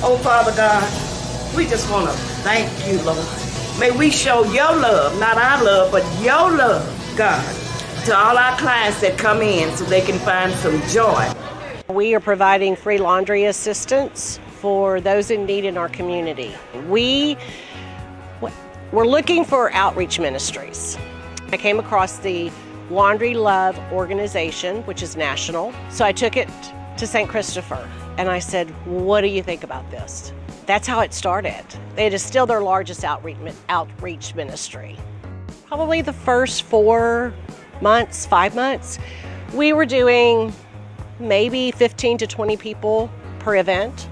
Oh, Father God, we just want to thank you, Lord. May we show your love, not our love, but your love, God, to all our clients that come in so they can find some joy. We are providing free laundry assistance for those in need in our community. We're looking for outreach ministries. I came across the Laundry Love organization, which is national, so I took it to St. Christopher and I said, what do you think about this? That's how it started. It is still their largest outreach ministry. Probably the first 4 months, 5 months, we were doing maybe 15 to 20 people per event.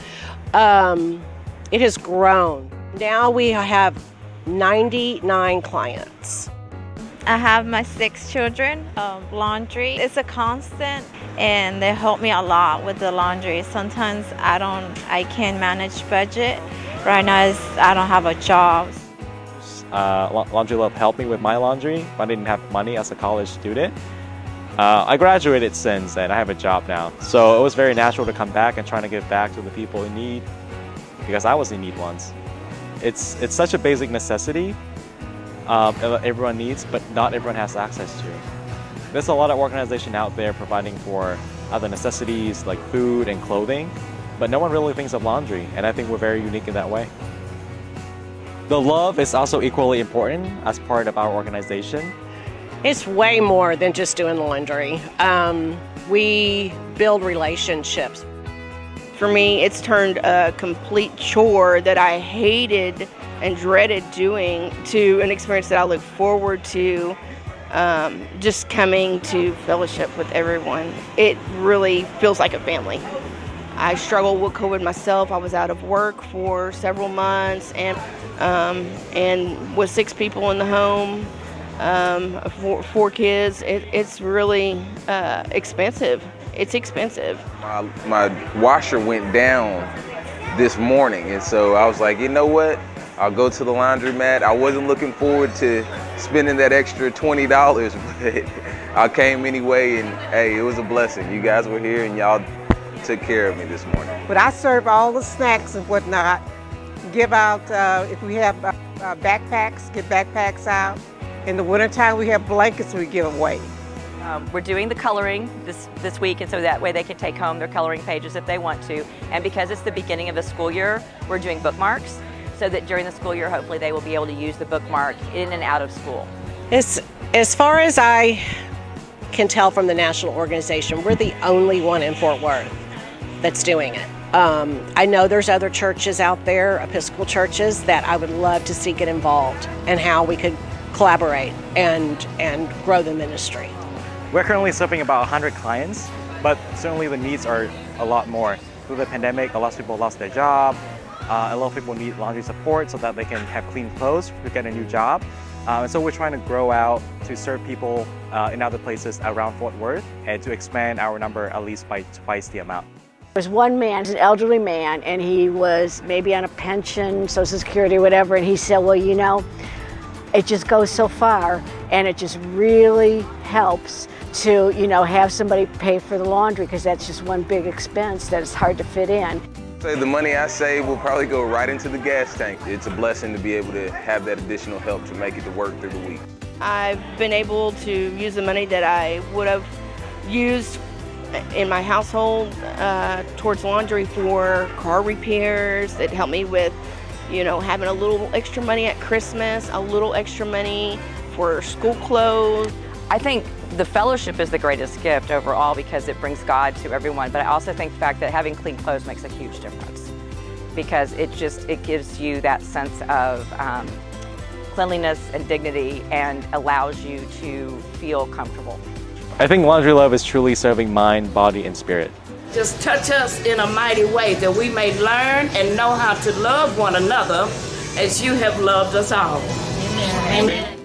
It has grown. Now we have 99 clients. I have my 6 children. Laundry is a constant, and they help me a lot with the laundry. Sometimes I can't manage budget. Right now I don't have a job. Laundry Love helped me with my laundry. I didn't have money as a college student. I graduated since and I have a job now. So it was very natural to come back and trying to give back to the people in need, because I was in need once. It's such a basic necessity everyone needs, but not everyone has access to. There's a lot of organization out there providing for other necessities like food and clothing, but no one really thinks of laundry, and I think we're very unique in that way. The love is also equally important as part of our organization. It's way more than just doing laundry. We build relationships. For me, it's turned a complete chore that I hated and dreaded doing to an experience that I look forward to, just coming to fellowship with everyone. It really feels like a family. I struggled with COVID myself. I was out of work for several months, and with 6 people in the home, 4 kids, it's really expensive. It's expensive. My washer went down this morning, and so I was like, you know what? I'll go to the laundromat. I wasn't looking forward to spending that extra $20, but I came anyway, and hey, it was a blessing. You guys were here and y'all took care of me this morning. But I serve all the snacks and whatnot, give out, if we have backpacks, get backpacks out. In the wintertime, we have blankets we give away. We're doing the coloring this week, and so that way they can take home their coloring pages if they want to. And because it's the beginning of the school year, we're doing bookmarks, so that during the school year, hopefully they will be able to use the bookmark in and out of school. As far as I can tell from the national organization, we're the only one in Fort Worth that's doing it. I know there's other churches out there, Episcopal churches, that I would love to see get involved and how we could collaborate and grow the ministry. We're currently serving about 100 clients, but certainly the needs are a lot more. Through the pandemic, a lot of people lost their job. A lot of people need laundry support so that they can have clean clothes to get a new job. And so we're trying to grow out to serve people in other places around Fort Worth and to expand our number at least by twice the amount. There was one man, an elderly man, and he was maybe on a pension, Social Security, whatever, and he said, well, you know, it just goes so far, and it just really helps to, you know, have somebody pay for the laundry, because that's just one big expense that is hard to fit in. So the money I save will probably go right into the gas tank. It's a blessing to be able to have that additional help to make it to work through the week. I've been able to use the money that I would have used in my household towards laundry for car repairs. It helped me with, you know, having a little extra money at Christmas, a little extra money for school clothes. I think the fellowship is the greatest gift overall because it brings God to everyone, but I also think the fact that having clean clothes makes a huge difference because it gives you that sense of cleanliness and dignity and allows you to feel comfortable. I think Laundry Love is truly serving mind, body, and spirit. Just touch us in a mighty way that we may learn and know how to love one another as you have loved us all. Amen. Amen.